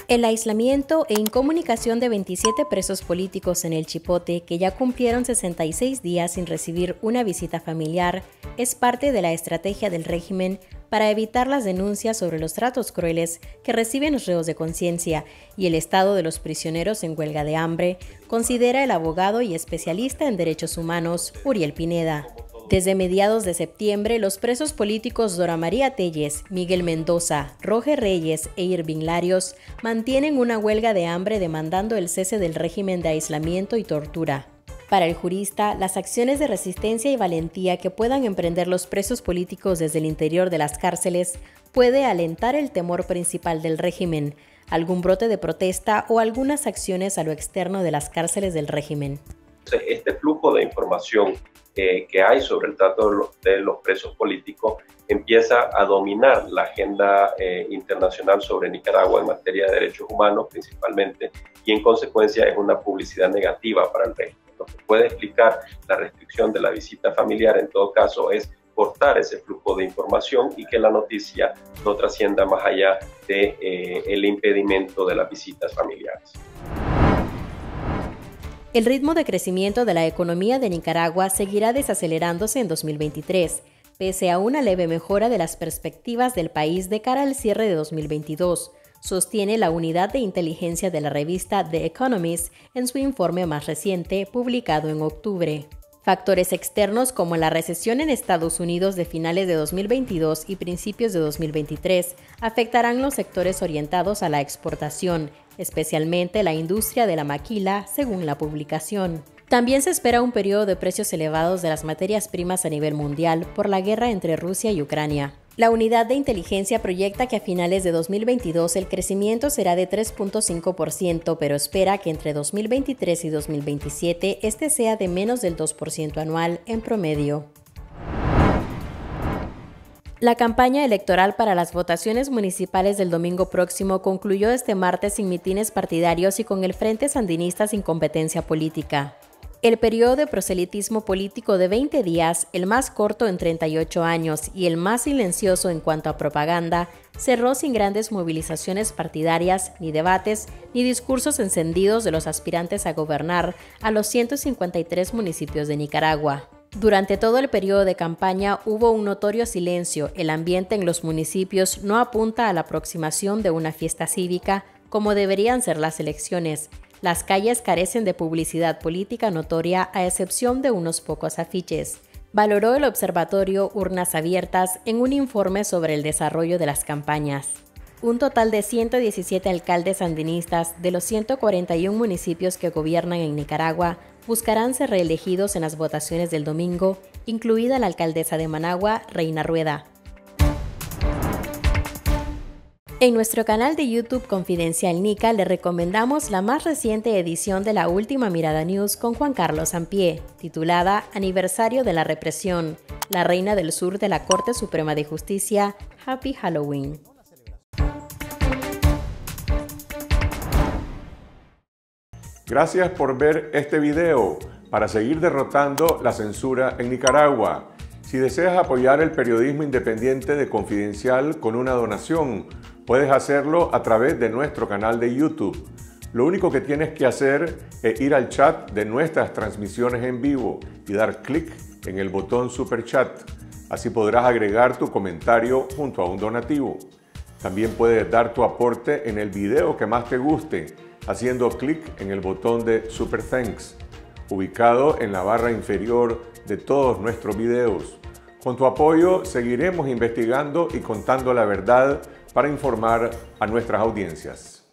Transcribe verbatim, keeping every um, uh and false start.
El aislamiento e incomunicación de veintisiete presos políticos en el Chipote, que ya cumplieron sesenta y seis días sin recibir una visita familiar, es parte de la estrategia del régimen para evitar las denuncias sobre los tratos crueles que reciben los reos de conciencia y el estado de los prisioneros en huelga de hambre, considera el abogado y especialista en derechos humanos Uriel Pineda. Desde mediados de septiembre, los presos políticos Dora María Telles, Miguel Mendoza, Roger Reyes e Irving Larios mantienen una huelga de hambre demandando el cese del régimen de aislamiento y tortura. Para el jurista, las acciones de resistencia y valentía que puedan emprender los presos políticos desde el interior de las cárceles puede alentar el temor principal del régimen, algún brote de protesta o algunas acciones a lo externo de las cárceles del régimen. Este flujo de información eh, que hay sobre el trato de los, de los presos políticos empieza a dominar la agenda eh, internacional sobre Nicaragua en materia de derechos humanos principalmente, y en consecuencia es una publicidad negativa para el régimen. Lo que puede explicar la restricción de la visita familiar en todo caso es cortar ese flujo de información y que la noticia no trascienda más allá de, eh, el impedimento de las visitas familiares. El ritmo de crecimiento de la economía de Nicaragua seguirá desacelerándose en dos mil veintitrés, pese a una leve mejora de las perspectivas del país de cara al cierre de dos mil veintidós, sostiene la unidad de inteligencia de la revista The Economist en su informe más reciente, publicado en octubre. Factores externos como la recesión en Estados Unidos de finales de dos mil veintidós y principios de dos mil veintitrés afectarán los sectores orientados a la exportación, especialmente la industria de la maquila, según la publicación. También se espera un periodo de precios elevados de las materias primas a nivel mundial por la guerra entre Rusia y Ucrania. La unidad de inteligencia proyecta que a finales de dos mil veintidós el crecimiento será de tres punto cinco por ciento, pero espera que entre dos mil veintitrés y dos mil veintisiete este sea de menos del dos por ciento anual en promedio. La campaña electoral para las votaciones municipales del domingo próximo concluyó este martes sin mitines partidarios y con el Frente Sandinista sin competencia política. El periodo de proselitismo político de veinte días, el más corto en treinta y ocho años y el más silencioso en cuanto a propaganda, cerró sin grandes movilizaciones partidarias, ni debates, ni discursos encendidos de los aspirantes a gobernar a los ciento cincuenta y tres municipios de Nicaragua. Durante todo el periodo de campaña hubo un notorio silencio. El ambiente en los municipios no apunta a la aproximación de una fiesta cívica como deberían ser las elecciones. Las calles carecen de publicidad política notoria a excepción de unos pocos afiches. Valoró el observatorio Urnas Abiertas en un informe sobre el desarrollo de las campañas. Un total de ciento diecisiete alcaldes sandinistas de los ciento cuarenta y uno municipios que gobiernan en Nicaragua buscarán ser reelegidos en las votaciones del domingo, incluida la alcaldesa de Managua, Reina Rueda. En nuestro canal de YouTube Confidencial Nica le recomendamos la más reciente edición de La Última Mirada News con Juan Carlos Sampié, titulada Aniversario de la Represión, la Reina del Sur de la Corte Suprema de Justicia, Happy Halloween. Gracias por ver este video para seguir derrotando la censura en Nicaragua. Si deseas apoyar el periodismo independiente de Confidencial con una donación, puedes hacerlo a través de nuestro canal de YouTube. Lo único que tienes que hacer es ir al chat de nuestras transmisiones en vivo y dar clic en el botón Super Chat. Así podrás agregar tu comentario junto a un donativo. También puedes dar tu aporte en el video que más te guste, haciendo clic en el botón de Super Thanks, ubicado en la barra inferior de todos nuestros videos. Con tu apoyo seguiremos investigando y contando la verdad para informar a nuestras audiencias.